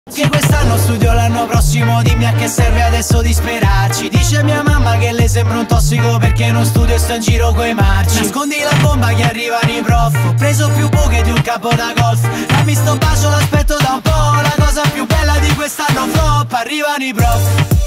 Che quest'anno studio, l'anno prossimo dimmi a che serve adesso disperarci. Dice mia mamma che le sembra un tossico perché non studio e sto in giro coi marci. Nascondi la bomba che arrivano i prof, ho preso più buche di un capo da golf. Dammi sto bacio, l'aspetto da un po', la cosa più bella di quest'anno flop. Arrivano i prof.